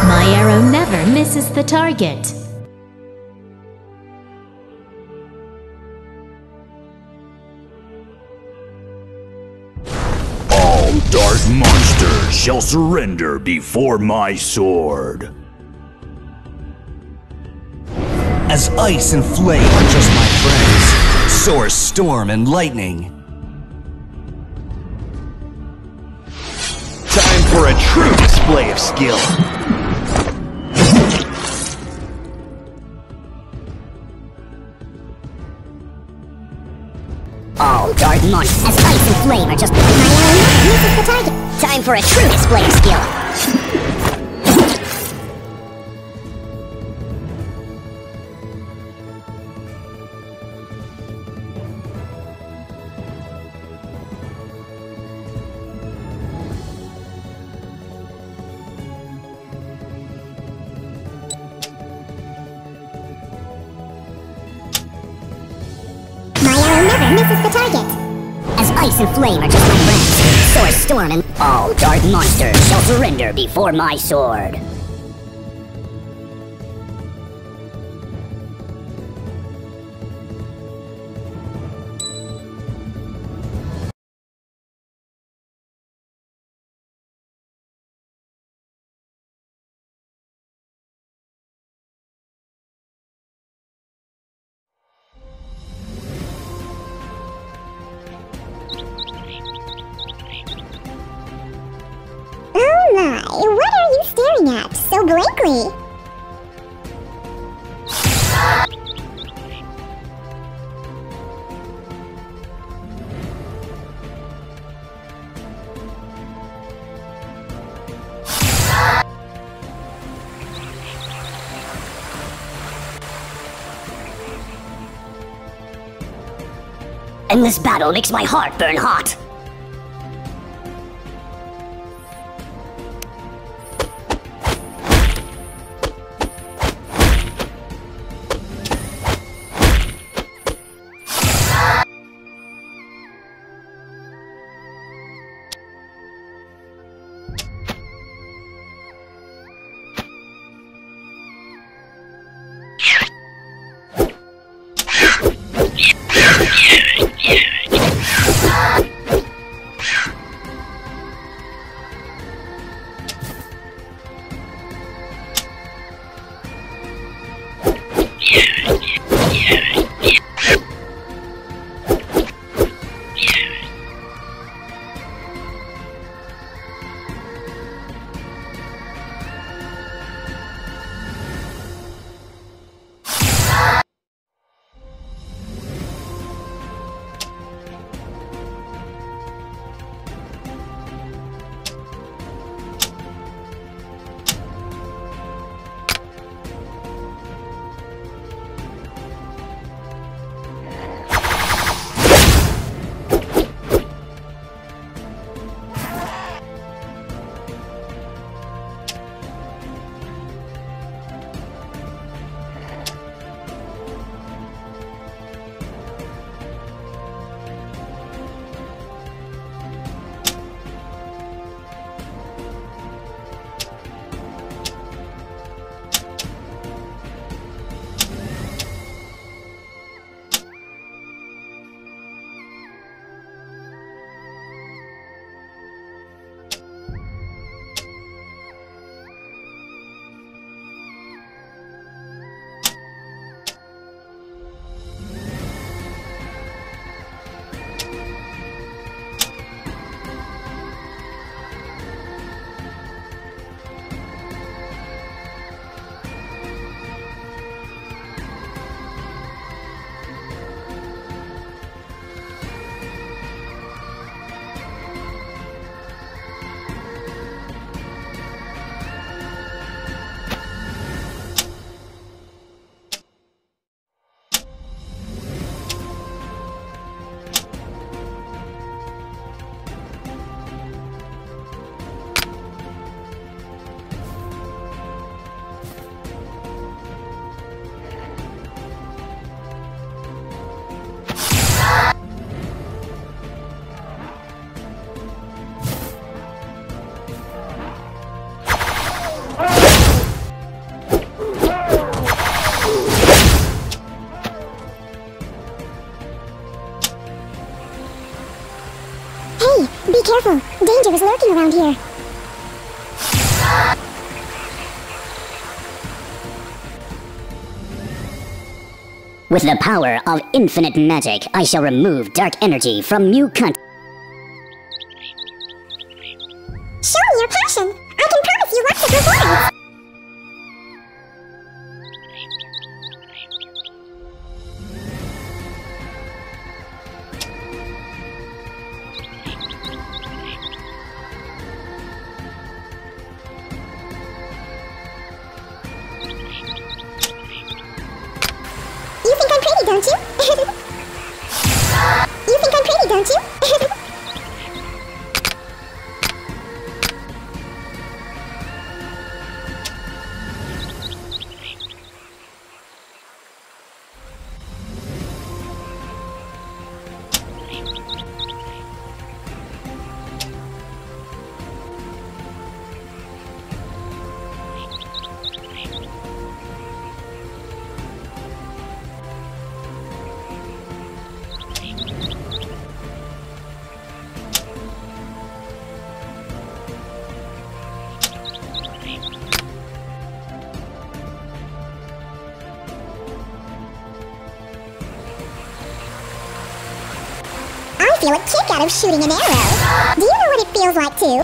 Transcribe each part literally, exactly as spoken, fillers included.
My arrow never misses the target. All dark monsters shall surrender before my sword. As ice and flame are just my friends, so are storm and lightning. Time for a true display of skill. All dark monsters, as ice and flame are just my arrow misses the target. Time for a true display of skill. Misses the target. As ice and flame are just my friends, so are storm and all dark monsters shall surrender before my sword. Oh my, what are you staring at so blankly? And this battle makes my heart burn hot. careful. Danger is lurking around here. With the power of infinite magic, I shall remove dark energy from Mew country. Show me your passion. I can promise you lots of rewards. You think I'm pretty, don't you? You think I'm pretty, don't you? I feel a kick out of shooting an arrow. Do you know what it feels like too?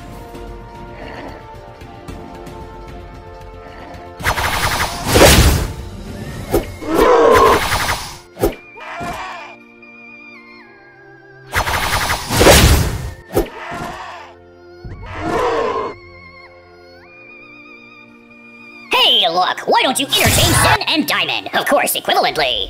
Hey, look, why don't you interchange Zen and Diamond? Of course, equivalently.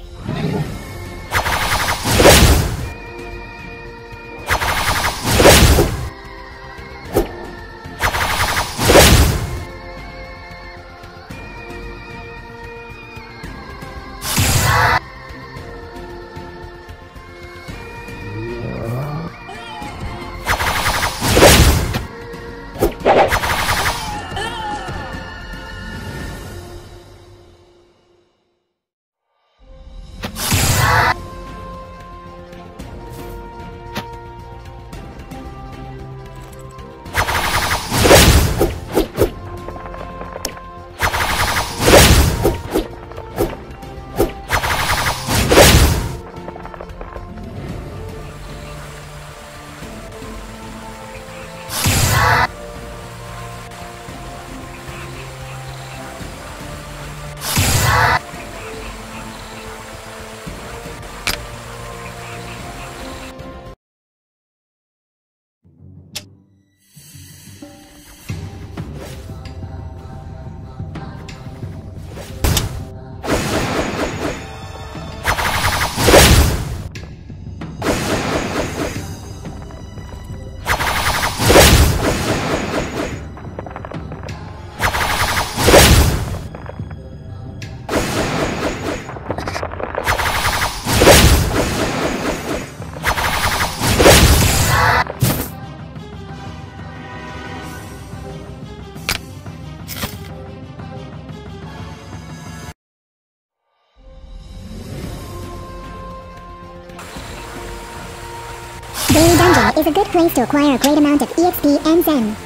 Daily Dungeon is a good place to acquire a great amount of E X P and Zen.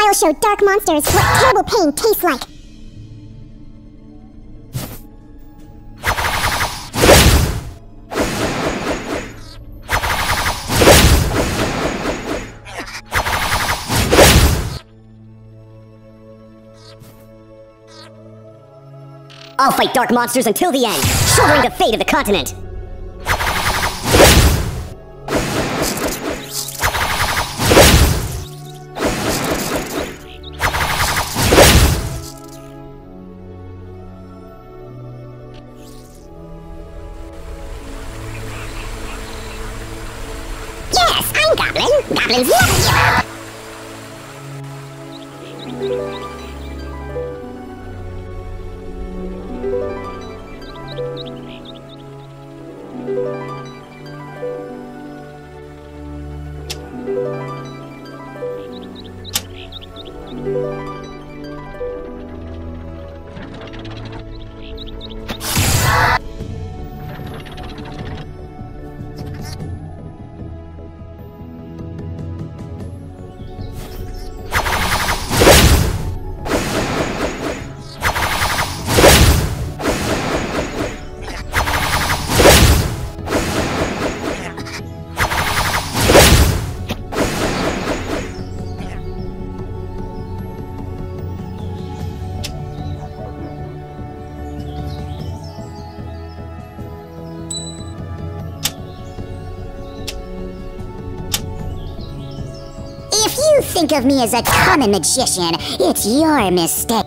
will show dark monsters what terrible pain tastes like. I'll fight dark monsters until the end, shouldering the fate of the continent. Yes, I'm Goblin. Goblins never give up. If you think of me as a common magician, it's your mistake.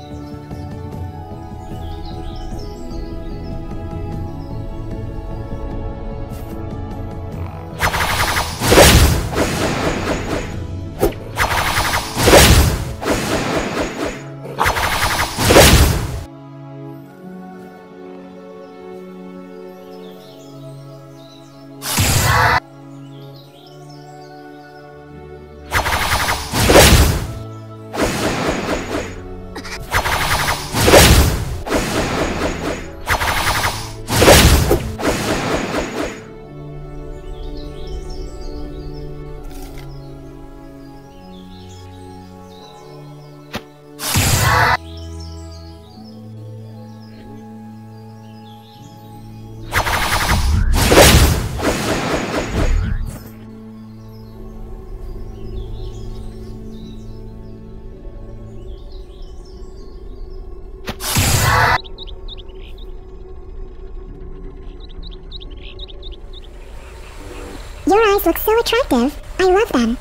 Your eyes look so attractive. I love them.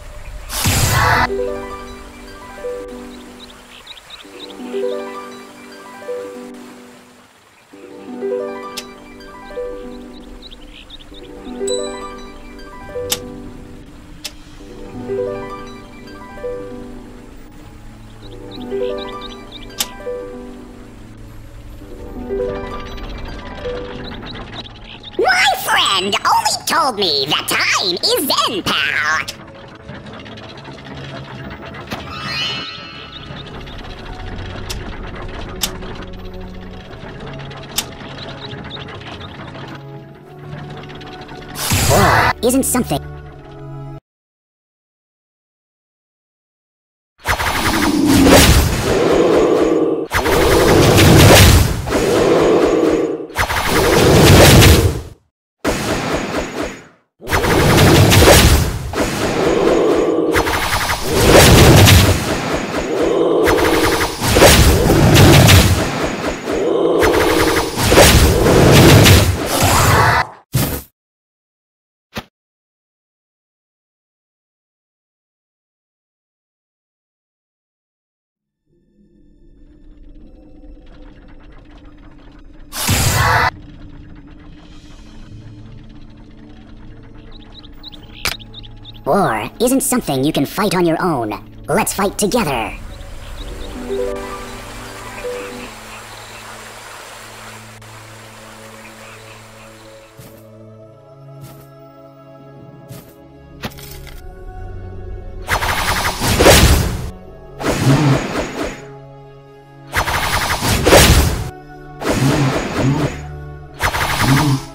My friend only told me that time is zen, pal. War isn't something. War isn't something you can fight on your own. Let's fight together. Mm-hmm.